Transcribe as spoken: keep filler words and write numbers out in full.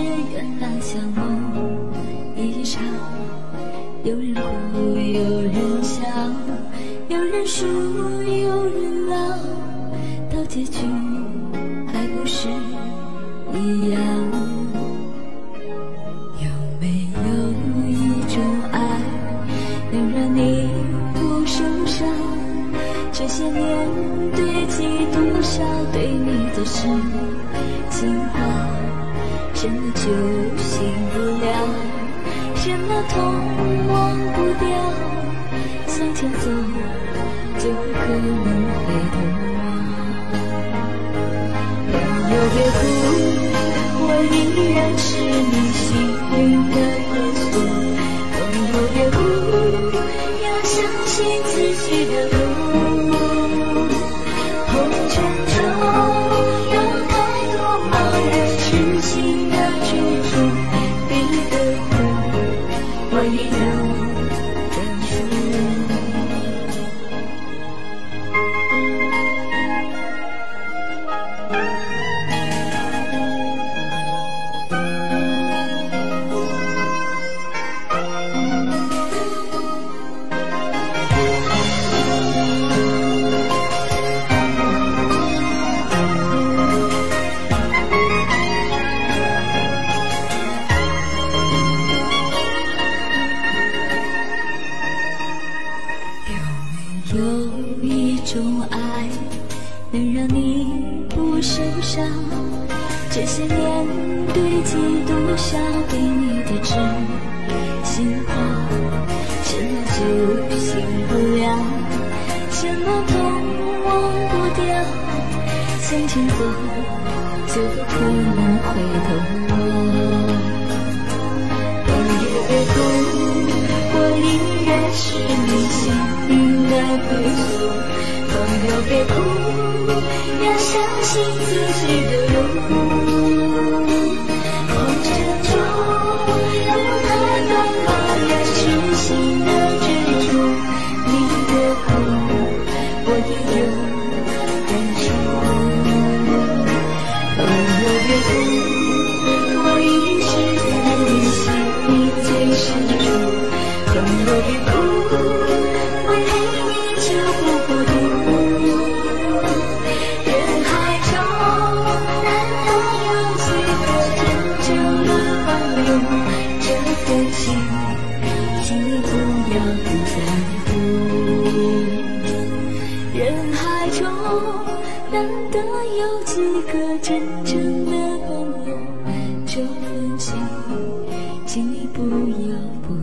原来像梦一场，有人哭，有人笑，有人输，有人老，到结局还不是一样。有没有一种爱能让你不受伤？这些年堆积多少对你的深情话，什么就醒不了，什么痛忘不掉，向前走就不可能回头望。朋友别哭，我依然是你心灵的归宿。朋友别哭，要相信自己的路。红尘中有太多茫然痴心的追逐，你的苦我也能认出。有一种爱能让你不受伤，这些年堆积多少对你的真心话，什么就醒不了，什么痛忘不掉，向前走就不可能回头望。朋友别哭，我依然是你心灵的归宿。朋友别哭，要相信自己的路。红尘中有太多茫然痴心的追逐，你的苦我也有感触。朋友别哭，我已是在你心里最深处。朋友别哭，我陪你就不孤独。人海中难道有几个真正的朋友？这份情，请你不要不在乎。人海中难得有几个真正的朋友，这份情，请你不要不